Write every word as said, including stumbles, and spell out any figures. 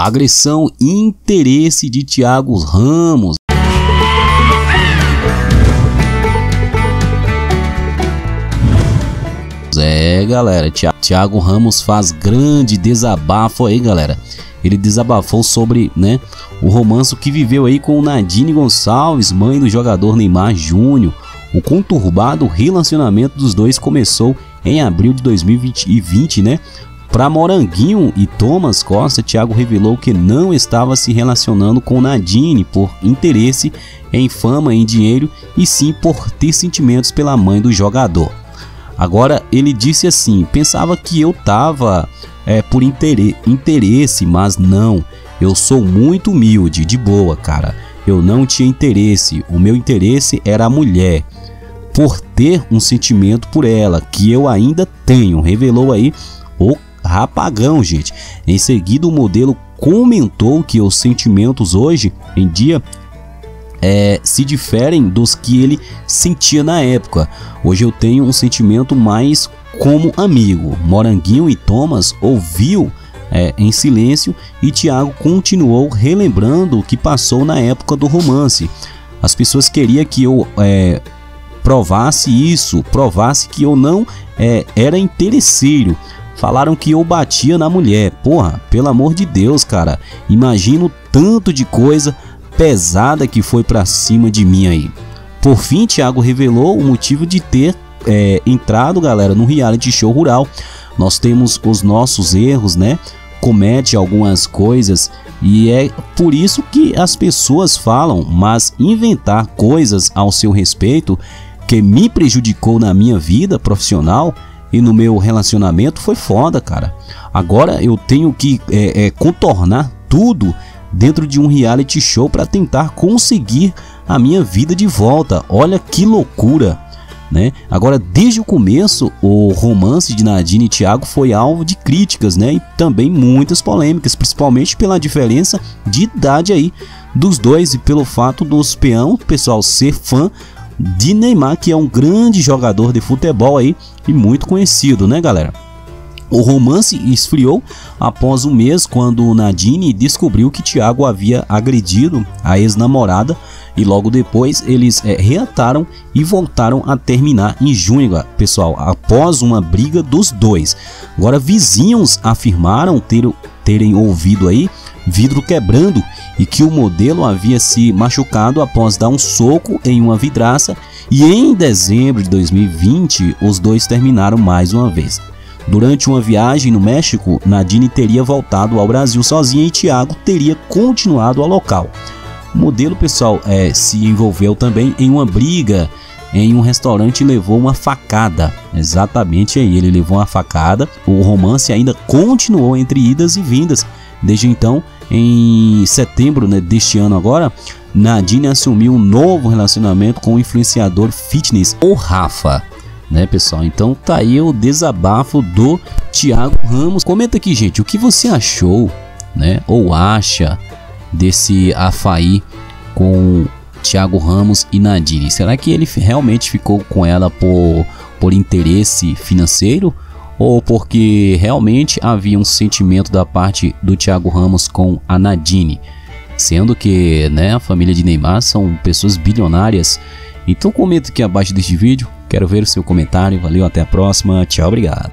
Agressão e interesse de Thiago Ramos. É, galera, Thiago Ramos faz grande desabafo aí, galera. Ele desabafou sobre, né, o romance que viveu aí com Nadine Gonçalves, mãe do jogador Neymar Júnior. O conturbado relacionamento dos dois começou em abril de dois mil e vinte, né? Para Moranguinho e Thomas Costa, Thiago revelou que não estava se relacionando com Nadine por interesse em fama, em dinheiro, e sim por ter sentimentos pela mãe do jogador. Agora, ele disse assim: pensava que eu tava é, por interesse, mas não. Eu sou muito humilde, de boa, cara. Eu não tinha interesse. O meu interesse era a mulher, por ter um sentimento por ela, que eu ainda tenho, revelou aí o rapagão, gente. Em seguida, o modelo comentou que os sentimentos hoje em dia É, se diferem dos que ele sentia na época. Hoje eu tenho um sentimento mais como amigo. Moranguinho e Thomas ouviu é, em silêncio e Thiago continuou relembrando o que passou na época do romance. As pessoas queriam que eu é, provasse isso, provasse que eu não é, era interesseiro. Falaram que eu batia na mulher. Porra, pelo amor de Deus, cara. Imagino tanto de coisa pesada que foi pra cima de mim aí. Por fim, Thiago revelou o motivo de ter é, entrado, galera, no reality show rural. Nós temos os nossos erros, né? Comete algumas coisas e é por isso que as pessoas falam, mas inventar coisas ao seu respeito que me prejudicou na minha vida profissional e no meu relacionamento foi foda, cara. Agora eu tenho que é, é, contornar tudo dentro de um reality show para tentar conseguir a minha vida de volta. Olha que loucura, né? Agora, desde o começo, o romance de Nadine e Thiago foi alvo de críticas, né? E também muitas polêmicas, principalmente pela diferença de idade aí dos dois e pelo fato dos peão, pessoal, ser fã de Neymar, que é um grande jogador de futebol aí e muito conhecido, né, galera? O romance esfriou após um mês, quando Nadine descobriu que Thiago havia agredido a ex-namorada, e logo depois eles é, reataram e voltaram a terminar em junho, pessoal, após uma briga dos dois. Agora, vizinhos afirmaram ter, terem ouvido aí vidro quebrando e que o modelo havia se machucado após dar um soco em uma vidraça, e em dezembro de dois mil e vinte os dois terminaram mais uma vez. Durante uma viagem no México, Nadine teria voltado ao Brasil sozinha e Thiago teria continuado ao local. O modelo, pessoal, é, se envolveu também em uma briga em um restaurante e levou uma facada. Exatamente aí, ele levou uma facada. O romance ainda continuou entre idas e vindas. Desde então, em setembro, né, deste ano agora, Nadine assumiu um novo relacionamento com o influenciador fitness, o Rafa. Né, pessoal? Então tá aí o desabafo do Thiago Ramos. Comenta aqui, gente, o que você achou, né, ou acha desse afaí com Thiago Ramos e Nadine? Será que ele realmente ficou com ela por, por interesse financeiro, ou porque realmente havia um sentimento da parte do Thiago Ramos com a Nadine? Sendo que, né, a família de Neymar são pessoas bilionárias. Então comenta aqui abaixo deste vídeo. Quero ver o seu comentário. Valeu, até a próxima. Tchau, obrigado.